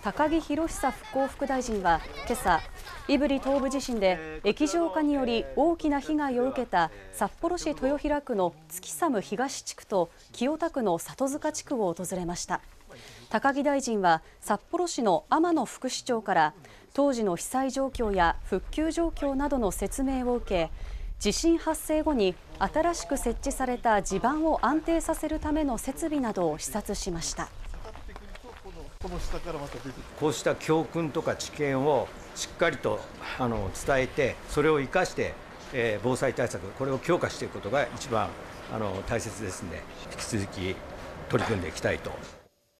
高木宏寿復興副大臣は今朝、胆振東部地震で液状化により大きな被害を受けた札幌市豊平区の月寒東地区と清田区の里塚地区を訪れました。高木大臣は札幌市の天野副市長から当時の被災状況や復旧状況などの説明を受け、地震発生後に新しく設置された地盤を安定させるための設備などを視察しました。 こうした教訓とか知見をしっかりと伝えて、それを生かして防災対策、これを強化していくことが一番大切ですので、引き続き取り組んでいきたいと。